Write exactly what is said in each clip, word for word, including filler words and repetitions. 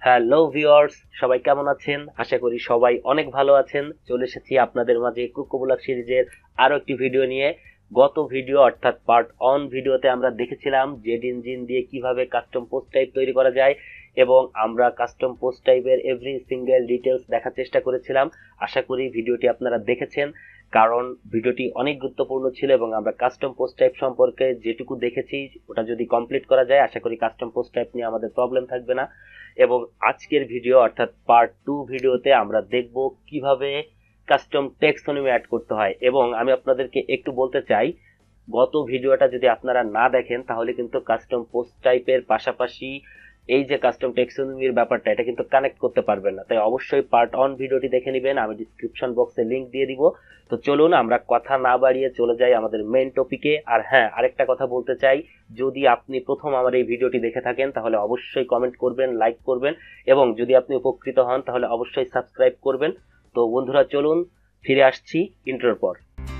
Hello viewers, সবাই কেমন আছেন? আশা করি সবাই অনেক ভালো আছেন। চলে এসেছি আপনাদের মাঝে ক্রোকোব্লক সিরিজের আরো একটি ভিডিও নিয়ে। গত ভিডিও অর্থাৎ পার্ট ওয়ান ভিডিওতে আমরা দেখেছিলাম জেড ইঞ্জিন দিয়ে কিভাবে কাস্টম পোস্ট টাইপ তৈরি করা যায় এবং আমরা কাস্টম পোস্ট টাইপের এভরি সিঙ্গেল ডিটেলস দেখার চেষ্টা করেছিলাম। আশা করি ভিডিওটি আপনারা দেখেছেন, কারণ ভিডিওটি অনেক গুরুত্বপূর্ণ ছিল এবং আমরা কাস্টম পোস্ট টাইপ সম্পর্কে যেটুকু দেখেছি ওটা যদি কমপ্লিট করা যায় আশা করি কাস্টম পোস্ট টাইপ নিয়ে আমাদের প্রবলেম থাকবে না। এবং আজকের ভিডিও অর্থাৎ পার্ট টু ভিডিওতে আমরা দেখব কিভাবে কাস্টম টেক্সোনমি অ্যাড করতে হয়। এবং আমি আপনাদেরকে একটু বলতে চাই, গত ভিডিওটা যদি আপনারা না দেখেন তাহলে কিন্তু কাস্টম পোস্ট টাইপের পাশাপাশি এই যে কাস্টম টেক্সোনমির ব্যাপারটা এটা কিন্তু কানেক্ট করতে পারবেন না। তাই অবশ্যই পার্ট ওয়ান ভিডিওটি দেখে নেবেন, আমি ডিসক্রিপশন বক্সে লিংক দিয়ে দিব। তো চলুন আমরা কথা না বাড়িয়ে চলে যাই আমাদের মেইন টপিকে। আর হ্যাঁ, আরেকটা কথা বলতে চাই, যদি আপনি প্রথম আমার এই ভিডিওটি দেখে থাকেন তাহলে অবশ্যই কমেন্ট করবেন, লাইক করবেন এবং যদি আপনি উপকৃত হন তাহলে অবশ্যই সাবস্ক্রাইব করবেন। তো বন্ধুরা চলুন ফিরে আসছি ইন্ট্রোর পর।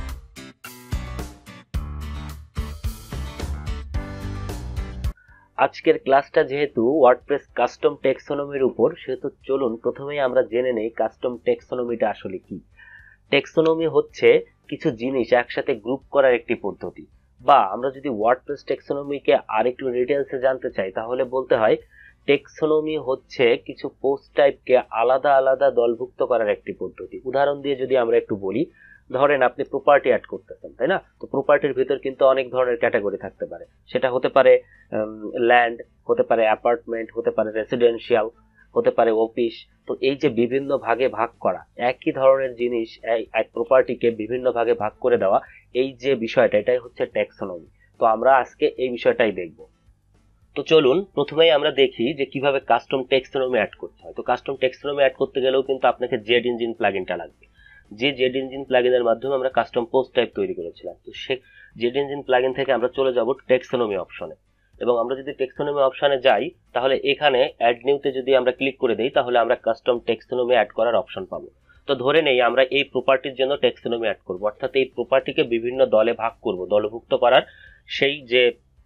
আজকের ক্লাসটা যেহেতু ওয়ার্ডপ্রেস কাস্টম টেক্সোনমির উপর, সেহেতু চলুন প্রথমেই আমরা জেনে নেই কাস্টম টেক্সোনমিটা আসলে কি। টেক্সোনমি হচ্ছে কিছু জিনিস একসাথে গ্রুপ করার একটি পদ্ধতি, বা আমরা যদি ওয়ার্ডপ্রেস টেক্সোনমিকে আরেকটু ডিটেইলসে জানতে চাই তাহলে বলতে হয় টেক্সোনমি হচ্ছে কিছু পোস্ট টাইপকে আলাদা আলাদা দলভুক্ত করার একটি পদ্ধতি। উদাহরণ দিয়ে যদি আমরা একটু বলি, ধরেন আপনি প্রপার্টি অ্যাড করতেছেন, তাই না? তো প্রপার্টির ভিতর কিন্তু অনেক ধরনের ক্যাটাগরি থাকতে পারে। সেটা হতে পারে ল্যান্ড, হতে পারে অ্যাপার্টমেন্ট, হতে পারে রেসিডেন্সিয়াল, হতে পারে অফিস। তো এই যে বিভিন্ন ভাগে ভাগ করা, একই ধরনের জিনিস এক প্রপার্টিকে বিভিন্ন ভাগে ভাগ করে দেওয়া, এই যে বিষয়টা এটাই হচ্ছে টেক্সোনমি। তো আমরা আজকে এই বিষয়টাই দেখব। তো চলুন প্রথমেই আমরা দেখি যে কিভাবে কাস্টম টেক্সোনমি অ্যাড করতে হয়। তো কাস্টম টেক্সোনমি অ্যাড করতে গেলেও কিন্তু আপনাকে জেড ইঞ্জিন প্লাগইনটা লাগবে। যে জেড ইঞ্জিন প্লাগইনের মাধ্যমে আমরা কাস্টম পোস্ট টাইপ তৈরি করেছিলাম, তো সে জেড ইঞ্জিন প্লাগইন থেকে আমরা চলে যাব টেক্সোনমি অপশনে। এবং আমরা যদি টেক্সোনমি অপশনে যাই তাহলে এখানে অ্যাড নিউতে যদি আমরা ক্লিক করে দেই তাহলে আমরা কাস্টম টেক্সোনমি অ্যাড করার অপশন পাবো। তো ধরে নেই আমরা এই প্রপার্টির জন্য টেক্সোনমি অ্যাড করব, অর্থাৎ এই প্রপার্টিকে বিভিন্ন দলে ভাগ করব, দলভুক্ত করার সেই যে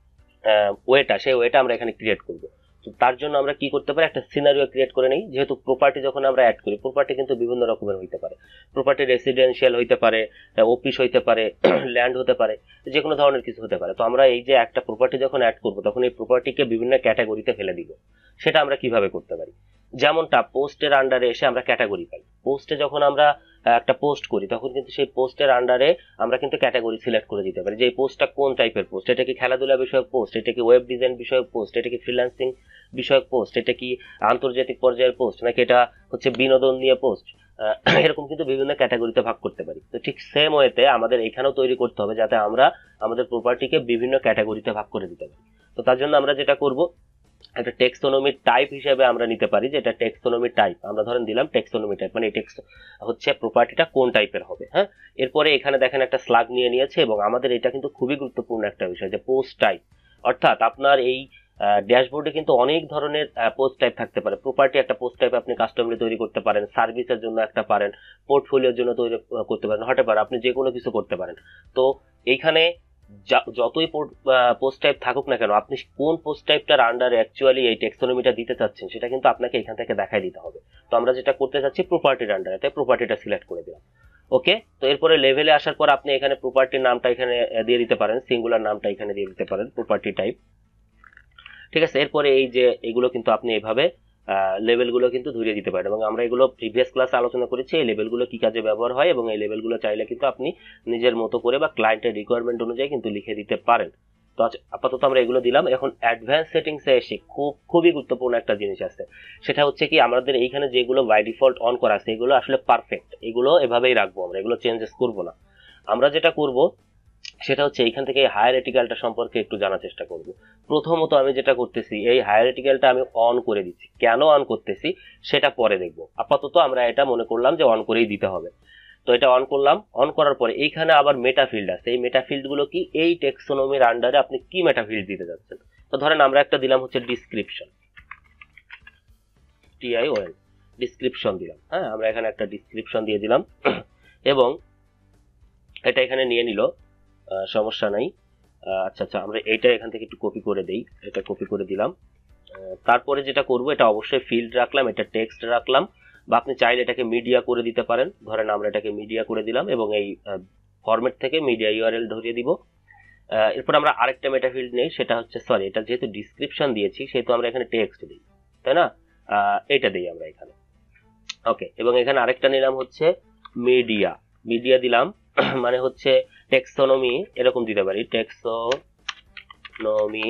ওয়েটা সেই ওয়েটা আমরা এখানে ক্রিয়েট করব। তো তার জন্য আমরা কি করতে পারি, একটা সিনারিও ক্রিয়েট করে নেই। যেহেতু প্রপার্টি যখন আমরা অ্যাড করি, প্রপার্টি কিন্তু বিভিন্ন রকমের হইতে পারে। প্রপার্টি রেসিডেন্সিয়াল হইতে পারে, অফিস হইতে পারে, ল্যান্ড হতে পারে, যে কোনো ধরনের কিছু হতে পারে। তো আমরা এই যে একটা প্রপার্টি যখন অ্যাড করব তখন এই প্রপার্টিকে বিভিন্ন ক্যাটাগরিতে ফেলে দিব। সেটা আমরা কিভাবে করতে পারি, যেমনটা পোস্টের আন্ডারে এসে আমরা ক্যাটাগরি পাই। পোস্টে যখন আমরা একটা পোস্ট করি তখন কিন্তু সেই পোস্টের আন্ডারে আমরা কিন্তু ক্যাটাগরি সিলেক্ট করে দিতে পারি যে এই পোস্টটা কোন টাইপের পোস্ট। এটা কি খেলাধুলা বিষয়ক পোস্ট, এটা কি ওয়েব ডিজাইন বিষয়ক পোস্ট, এটা কি ফ্রিল্যান্সিং বিষয়ক পোস্ট, এটা কি আন্তর্জাতিক পর্যায়ের পোস্ট, নাকি এটা হচ্ছে বিনোদন নিয়ে পোস্ট। এরকম কিন্তু বিভিন্ন ক্যাটাগরিতে ভাগ করতে পারি। তো ঠিক সেম ওয়েতে আমাদের এখানেও তৈরি করতে হবে যাতে আমরা আমাদের প্রপার্টিকে বিভিন্ন ক্যাটাগরিতে ভাগ করে দিতে পারি। তো তার জন্য আমরা যেটা করব, একটা টেক্সোনমি টাইপ হিসেবে আমরা নিতে পারি যে এটা টেক্সোনমি টাইপ। আমরা ধরেন দিলাম টেক্সোনমি টাইপ, মানে টেক্স হচ্ছে প্রপার্টিটা কোন টাইপের হবে। হ্যাঁ, এরপরে এখানে দেখেন একটা স্লাগ নিয়ে নিয়েছে এবং আমাদের এটা কিন্তু খুবই গুরুত্বপূর্ণ একটা বিষয় যে পোস্ট টাইপ। অর্থাৎ আপনার এই ড্যাশবোর্ডে কিন্তু অনেক ধরনের পোস্ট টাইপ থাকতে পারে। প্রপার্টি একটা পোস্ট টাইপ আপনি কাস্টমলি তৈরি করতে পারেন, সার্ভিসের জন্য একটা পারেন, পোর্টফোলিওর জন্য তৈরি করতে পারেন, হতে পারে আপনি যে কোনো কিছু করতে পারেন। তো এইখানে যতই পোস্ট টাইপ থাকুক না কেন, আপনি কোন পোস্ট টাইপটার আন্ডারে অ্যাকচুয়ালি এই টেক্সোনমিটা দিতে চাচ্ছেন সেটা কিন্তু আপনাকে এখান থেকে দেখাই দিতে হবে। তো আমরা যেটা করতে চাচ্ছি প্রপার্টির আন্ডারে, তাই প্রপার্টিটা সিলেক্ট করে দিলাম। ওকে, তো এরপরে লেভেলে আসার পর আপনি এখানে প্রপার্টির নামটা এখানে দিয়ে দিতে পারেন, সিঙ্গুলার নামটা এখানে দিয়ে দিতে পারেন, প্রপার্টি টাইপ। ঠিক আছে, এরপরে এই যে এগুলো কিন্তু আপনি এভাবে লেভেলগুলো কিন্তু ধরিয়ে দিতে পারেন এবং আমরা এগুলো প্রিভিয়াস ক্লাসে আলোচনা করেছি এই লেভেলগুলো কি কাজে ব্যবহার হয় এবং এই লেভেলগুলো চাইলে কিন্তু আপনি নিজের মতো করে বা ক্লায়েন্টের রিকোয়ারমেন্ট অনুযায়ী কিন্তু লিখে দিতে পারেন। তো আপাতত আমরা এগুলো দিলাম। এখন অ্যাডভান্স সেটিংসে এসে খুব খুবই গুরুত্বপূর্ণ একটা জিনিস আছে, সেটা হচ্ছে কি আমাদের এইখানে যেগুলো বাই ডিফল্ট অন করা আছে এগুলো আসলে পারফেক্ট, এগুলো এভাবেই রাখবো, আমরা এগুলো চেঞ্জেস করব না। আমরা যেটা করব সেটা হচ্ছে এইখান থেকে হায়ারেটিক্যালটা সম্পর্কে একটু জানার চেষ্টা করব। প্রথমত আমি যেটা করতেছি এই হায়ারেটিক্যালটা আমি অন করে দিচ্ছি। কেন অন করতেছি সেটা পরে দেখব, আপাতত আমরা এটা মনে করলাম যে অন করেই দিতে হবে। তো এটা অন করলাম। অন করার পরে এইখানে আবার মেটা ফিল্ড আছে। এই মেটা ফিল্ড গুলো কি, এই টেক্সোনমির আন্ডারে আপনি কি মেটা ফিল্ড দিতে যাচ্ছেন। তো ধরেন আমরা একটা দিলাম হচ্ছে ডিসক্রিপশন, টিআইওএন, ডিসক্রিপশন দিলাম। হ্যাঁ, আমরা এখানে একটা ডিসক্রিপশন দিয়ে দিলাম এবং এটা এখানে নিয়ে নিল, সমস্যা নাই। আচ্ছা আচ্ছা, আমরা এইটা এখান থেকে একটু কপি করে দেই, এটা কপি করে দিলাম। তারপরে যেটা করব, এটা অবশ্যই ফিল্ড রাখলাম, এটা টেক্সট রাখলাম, বা আপনি চাইলে এটাকে মিডিয়া করে দিতে পারেন। ধরেন আমরা এটাকে মিডিয়া করে দিলাম এবং এই ফরম্যাট থেকে মিডিয়া ইউআরএল ধরিয়ে দিব। এরপর আমরা আরেকটা মেটা ফিল্ড নেই, সেটা হচ্ছে, সরি এটা যেহেতু ডিসক্রিপশন দিয়েছি সেহেতু আমরা এখানে টেক্সট দিই, তাই না? এটা দিই আমরা এখানে। ওকে, এবং এখানে আরেকটা নিলাম হচ্ছে মিডিয়া, মিডিয়া দিলাম মানে হচ্ছে টেক্সোনমি এরকম দিতে পারি, টেক্সোনমি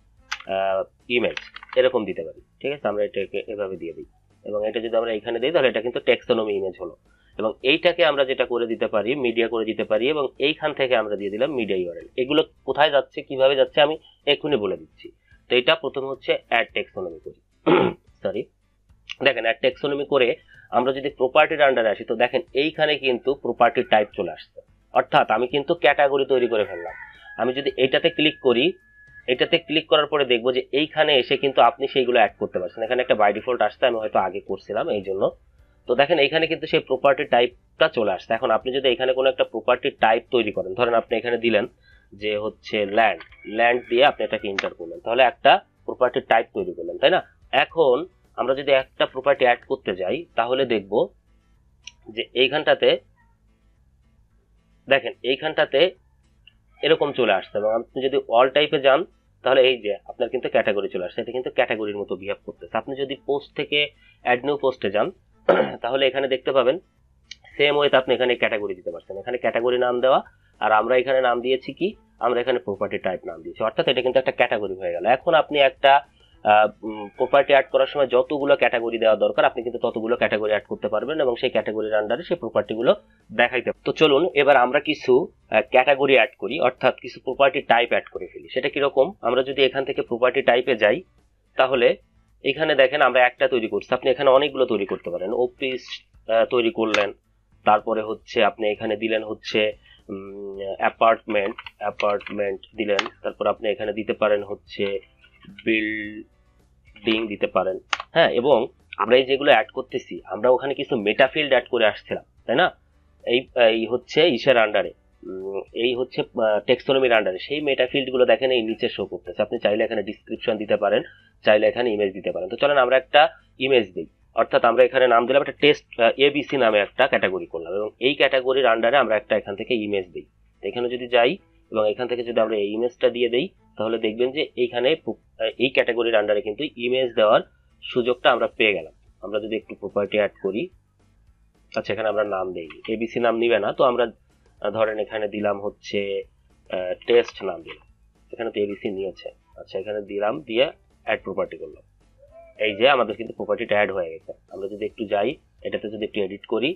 ইমেজ এরকম দিতে পারি। ঠিক আছে, আমরা এটাকে এভাবে দিয়ে দিই এবং এটা যদি আমরা এখানে দিই তাহলে এটা কিন্তু টেক্সোনমি ইমেজ হলো। এবং এইটাকে আমরা যেটা করে দিতে পারি, মিডিয়া করে দিতে পারি, এবং এইখান থেকে আমরা দিয়ে দিলাম মিডিয়া ইউআরএল। এগুলো কোথায় যাচ্ছে, কিভাবে যাচ্ছে আমি এক্ষুনি বলে দিচ্ছি। তো এটা প্রথম হচ্ছে অ্যাড টেক্সোনমি করি, সরি দেখেন অ্যাড টেক্সোনমি করে আমরা যদি প্রপার্টির আন্ডারে আসি, তো দেখেন এইখানে কিন্তু প্রপার্টি টাইপ চলে আসছে, অর্থাৎ আমি কিন্তু ক্যাটাগরি তৈরি করে ফেললাম। আমি যদি এইটাতে ক্লিক করি, এটাতে ক্লিক করার পরে দেখবো যে এইখানে এসে কিন্তু আপনি সেইগুলো অ্যাড করতে পারছেন। এখানে একটা বাই ডিফল্ট আসছে, আমি হয়তো আগে করছিলাম এই জন্য। তো দেখেন এইখানে কিন্তু সেই প্রপার্টি টাইপটা চলে আসছে। এখন আপনি যদি এখানে কোনো একটা প্রপার্টি টাইপ তৈরি করেন, ধরেন আপনি এখানে দিলেন যে হচ্ছে ল্যান্ড, ল্যান্ড দিয়ে আপনি এটাকে এন্টার করলেন, তাহলে একটা প্রপার্টি টাইপ তৈরি করলেন, তাই না? এখন আমরা যদি একটা প্রপার্টি অ্যাড করতে যাই তাহলে দেখব যে এইখানটাতে দেখেন এইখানটাতে এরকম চলে আসছে। এবং আপনি যদি অল টাইপে যান তাহলে এই যে আপনার কিন্তু ক্যাটাগরি চলে আসছে, এটা কিন্তু ক্যাটাগরির মতো বিহেভ করতেছে। আপনি যদি পোস্ট থেকে অ্যাড নিউ পোস্টে যান তাহলে এখানে দেখতে পাবেন সেম ওয়েতে আপনি এখানে ক্যাটাগরি দিতে পারছেন, এখানে ক্যাটাগরি নাম দেওয়া, আর আমরা এখানে নাম দিয়েছি কি, আমরা এখানে প্রপার্টি টাইপ নাম দিয়েছি, অর্থাৎ এটা কিন্তু একটা ক্যাটাগরি হয়ে গেল। এখন আপনি একটা প্রপার্টি অ্যাড করার সময় যতগুলো ক্যাটাগরি দেওয়া দরকার আপনি কিন্তু ততগুলো ক্যাটাগরি অ্যাড করতে পারবেন এবং সেই ক্যাটাগরির আন্ডারে সেই প্রপার্টিগুলো দেখাইতে। তো চলুন এবার আমরা কিছু ক্যাটাগরি অ্যাড করি, অর্থাৎ কিছু প্রপার্টি টাইপ অ্যাড করে ফেলি। সেটা কিরকম, আমরা যদি এখান থেকে প্রপার্টি টাইপে যাই তাহলে এখানে দেখেন আমরা একটা তৈরি করছি, আপনি এখানে অনেকগুলো তৈরি করতে পারেন। অফিস তৈরি করলেন, তারপরে হচ্ছে আপনি এখানে দিলেন হচ্ছে অ্যাপার্টমেন্ট, অ্যাপার্টমেন্ট দিলেন, তারপর আপনি এখানে দিতে পারেন হচ্ছে বিল্ডিং দিতে পারেন। হ্যাঁ, এবং আমরা এই যেগুলো অ্যাড করতেছি আমরা ওখানে কিছু মেটা ফিল্ড অ্যাড করে আসছিলাম, তাই না? এই এই হচ্ছে ইসের আন্ডারে, এই হচ্ছে টেক্সোনমির আন্ডারে সেই মেটা ফিল্ড গুলো দেখেন এই নিচে শো করতেছে। আপনি চাইলে এখানে ডিসক্রিপশন দিতে পারেন, চাইলে এখানে ইমেজ দিতে পারেন। তো চলেন আমরা একটা ইমেজ দিই, অর্থাৎ আমরা এখানে নাম দিলাম একটা টেস্ট এবিসি নামে একটা ক্যাটাগরি করলাম এবং এই ক্যাটাগরির আন্ডারে আমরা একটা এখান থেকে ইমেজ দিই। এখানে যদি যাই এবং এখান থেকে যদি আমরা এই ইমেজটা দিয়ে দেই তাহলে দেখবেন যে এইখানে এই ক্যাটাগরির আন্ডারে কিন্তু ইমেজ দেওয়ার সুযোগটা আমরা পেয়ে গেলাম। আমরা যদি একটু প্রপার্টি অ্যাড করি, আচ্ছা এখানে আমরা নাম দেই, এবিসি নাম নিবে না, তো আমরা ধরেন এখানে দিলাম হচ্ছে টেস্ট নাম দিলাম, এখানে তো এবিসি নিয়েছে। আচ্ছা এখানে দিলাম, দিয়ে অ্যাড প্রপার্টি করলাম, এই যে আমাদের কিন্তু প্রপার্টিটা অ্যাড হয়ে গেছে। আমরা যদি একটু যাই এটাতে যদি একটু এডিট করি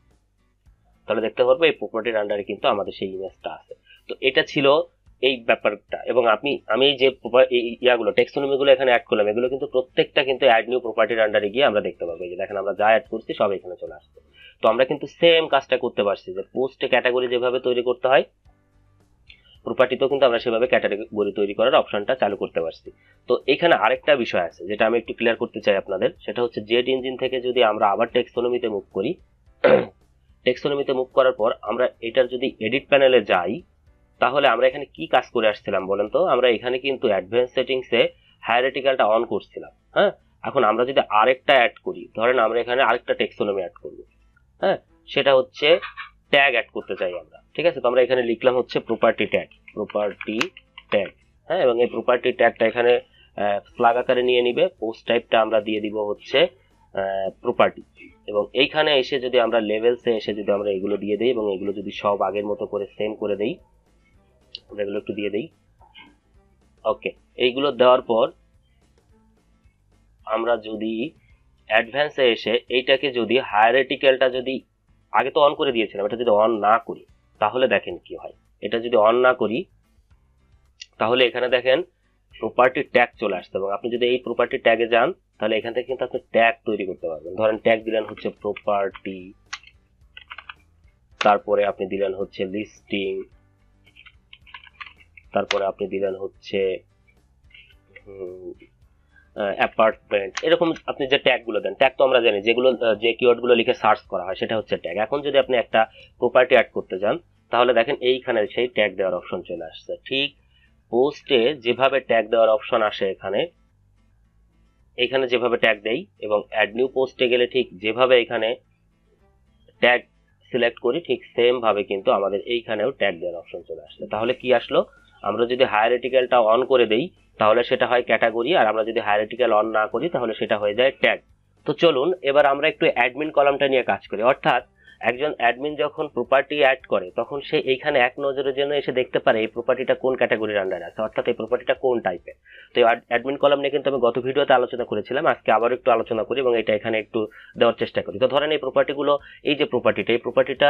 তাহলে দেখতে পারবো এই প্রপার্টির আন্ডারে কিন্তু আমাদের সেই ইমেজটা আছে। তো এটা ছিল এই ব্যাপারটা। এবং আপনি আমি যে ইয়াগুলো টেক্সোনমি গুলো এখানে অ্যাড করলাম এগুলো কিন্তু প্রত্যেকটা কিন্তু অ্যাড নিউ প্রপার্টির আন্ডারে গিয়ে আমরা দেখতে পাবো। এই যে দেখেন আমরা যা অ্যাড করছি সব এখানে চলে আসছে। তো আমরা কিন্তু সেম কাজটা করতে পারছি, যে পোস্টে ক্যাটাগরি যেভাবে তৈরি করতে হয় প্রপার্টিতেও কিন্তু আমরা সেভাবে ক্যাটাগরি তৈরি করার অপশনটা চালু করতে পারছি। তো এখানে আরেকটা বিষয় আছে যেটা আমি একটু ক্লিয়ার করতে চাই আপনাদের, সেটা হচ্ছে জেড ইঞ্জিন থেকে যদি আমরা আবার টেক্সোনমিতে মুভ করি, টেক্সোনমিতে মুভ করার পর আমরা এটার যদি এডিট প্যানেলে যাই তাহলে আমরা এখানে কি কাজ করে আসছিলাম বলেন তো? আমরা এখানে কিন্তু অ্যাডভান্স সেটিংসে হায়ারার্কিক্যালটা অন করছিলাম। হ্যাঁ, এখন আমরা যদি আরেকটা অ্যাড করি, ধরেন আমরা এখানে আরেকটা টেক্সোনমি অ্যাড করব, হ্যাঁ সেটা হচ্ছে ট্যাগ অ্যাড করতে চাই আমরা, ঠিক আছে? তো আমরা এখানে লিখলাম হচ্ছে প্রপার্টি ট্যাগ, প্রপার্টি ট্যাগ, হ্যাঁ, এবং এই প্রপার্টি ট্যাগটা এখানে ফ্ল্যাগ আকারে নিয়ে নিবে। পোস্ট টাইপটা আমরা দিয়ে দিব হচ্ছে প্রপার্টি, এবং এইখানে এসে যদি আমরা লেভেলসে এসে যদি আমরা এগুলো দিয়ে দিই এবং এগুলো যদি সব আগের মতো করে সেম করে দেই, আমরা এগুলো একটু দিয়ে দেই। ওকে, এইগুলো দেওয়ার পর আমরা যদি অ্যাডভান্সে এসে এইটাকে যদি হায়ারার্কিক্যালটা যদি আগে তো অন করে দিয়েছিলাম, এটা যদি অন না করি তাহলে দেখেন কি হয়। এটা যদি অন না করি তাহলে এখানে দেখেন প্রপার্টি ট্যাগ চলে আসছে, এবং আপনি যদি এই প্রপার্টি ট্যাগে যান তাহলে এখান থেকে কিন্তু আপনি ট্যাগ তৈরি করতে পারবেন। ধরেন ট্যাগ দিলেন হচ্ছে প্রপার্টি, তারপরে আপনি দিলেন হচ্ছে লিস্টিং, তারপরে আপনি দিলেন হচ্ছে অ্যাপার্টমেন্ট, এরকম আপনি যে ট্যাগ গুলো দেন, ট্যাগ তো আমরা জানি যেগুলো যে কিওয়ার্ড গুলো লিখে সার্চ করা হয় সেটা হচ্ছে ট্যাগ। এখন যদি আপনি একটা প্রপার্টি অ্যাড করতে যান তাহলে দেখেন এইখানে সেই ট্যাগ দেওয়ার অপশন চলে আসছে। ঠিক পোস্টে যেভাবে ট্যাগ দেওয়ার অপশন আসে এখানে এখানে যেভাবে ট্যাগ দেই এবং অ্যাড নিউ পোস্টে গেলে ঠিক যেভাবে এখানে ট্যাগ সিলেক্ট করি ঠিক সেম ভাবে কিন্তু আমাদের এইখানেও ট্যাগ দেওয়ার অপশন চলে আসছে। তাহলে কি আসলো, আমরা যদি হায়ারার্কিক্যালটা অন করে দেই তাহলে সেটা হয় ক্যাটাগরি, আর আমরা যদি হায়ারার্কিক্যাল অন না করি তাহলে সেটা হয়ে যায় ট্যাগ। তো চলুন এবার আমরা একটু অ্যাডমিন কলামটা নিয়ে কাজ করি। অর্থাৎ একজন অ্যাডমিন যখন প্রপার্টি অ্যাড করে তখন সে এইখানে এক নজরের জন্য এসে দেখতে পারে এই প্রপার্টিটা কোন ক্যাটাগরির আন্ডারে আছে, অর্থাৎ এই প্রপার্টিটা কোন টাইপের। তো অ্যাডমিন কলাম নিয়ে কিন্তু আমি গত ভিডিওতে আলোচনা করেছিলাম, আজকে আবার একটু আলোচনা করি এবং এটা এখানে একটু দেওয়ার চেষ্টা করি। তো ধরেন এই প্রপার্টিগুলো, এই যে প্রপার্টিটা, এই প্রপার্টিটা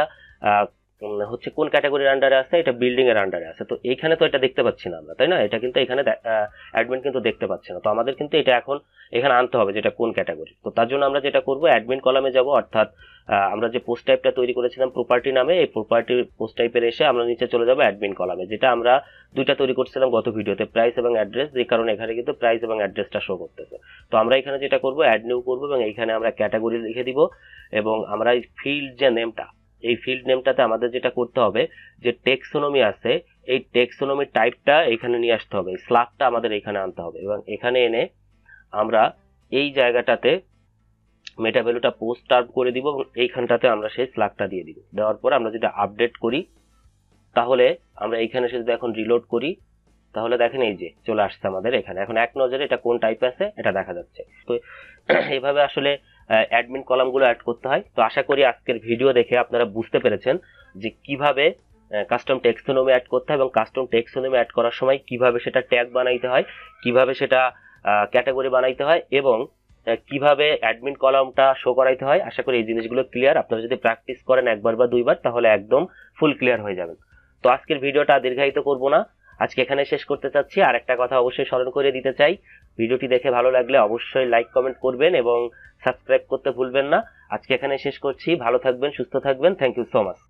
হচ্ছে কোন ক্যাটাগরির আন্ডারে আছে, এটা বিল্ডিং এর আন্ডারে আছে। তো এইখানে তো এটা দেখতে পাচ্ছি না আমরা, তাই না? এটা কিন্তু এখানে অ্যাডমিন কিন্তু দেখতে পাচ্ছে না। তো আমাদের কিন্তু এটা এখন এখানে আনতে হবে যেটা কোন ক্যাটাগরি। তো তার জন্য আমরা যেটা করব, অ্যাডমিন কলামে যাব, অর্থাৎ আমরা যে পোস্ট টাইপটা তৈরি করেছিলাম প্রপার্টি নামে, এই প্রপার্টির পোস্ট টাইপের এসে আমরা নিচে চলে যাব অ্যাডমিন কলামে, যেটা আমরা দুইটা তৈরি করছিলাম গত ভিডিওতে, প্রাইস এবং অ্যাড্রেস, যে কারণে এখানে কিন্তু প্রাইস এবং অ্যাড্রেসটা শো করতেছে। তো আমরা এখানে যেটা করব, অ্যাড নিউ করব এবং এইখানে আমরা ক্যাটাগরি লিখে দিব এবং আমরা এই ফিল্ড যে নেমটা, এই ফিল্ড নেমটাতে আমাদের যেটা করতে হবে, যে টেক্সোনমি আছে এই টেক্সোনমি টাইপটা এখানে নিয়ে আসতে হবে, স্ল্যাগটা আমাদের এখানে আনতে হবে এবং এখানে এনে আমরা এই জায়গাটাতে মেটা ভ্যালুটা পোস্ট টার্ম করে দিব এবং এইখানটাতে আমরা সেই স্ল্যাগটা দিয়ে দিব। দেওয়ার পর আমরা যদি আপডেট করি তাহলে আমরা এইখানে এসে যদি এখন রিলোড করি তাহলে দেখেন এই যে চলে আসছে আমাদের এখানে। এখন এক নজরে এটা কোন টাইপ আছে এটা দেখা যাচ্ছে। তো এইভাবে আসলে অ্যাডমিন কলামগুলো অ্যাড করতে হয়। তো আশা করি আজকের ভিডিও দেখে আপনারা বুঝতে পেরেছেন যে কিভাবে কাস্টম টেক্সোনমি অ্যাড করতে হয় এবং কাস্টম টেক্সোনমি অ্যাড করার সময় কিভাবে সেটা ট্যাগ বানাইতে হয়, কিভাবে সেটা ক্যাটাগরি বানাইতে হয় এবং কিভাবে অ্যাডমিন কলামটা শো করাইতে হয়। আশা করি এই জিনিসগুলো ক্লিয়ার। আপনারা যদি প্র্যাকটিস করেন একবার বা দুইবার তাহলে একদম ফুল ক্লিয়ার হয়ে যাবেন। তো আজকের ভিডিওটা দীর্ঘায়িত করব না, আজকে এখানে শেষ করতে চাচ্ছি। আর একটা কথা অবশ্যই স্মরণ করে দিতে চাই, ভিডিওটি দেখে ভালো লাগলে অবশ্যই লাইক কমেন্ট করবেন এবং সাবস্ক্রাইব করতে ভুলবেন না। আজকে এখানে শেষ করছি, ভালো থাকবেন, সুস্থ থাকবেন, থ্যাংক ইউ সো মাচ।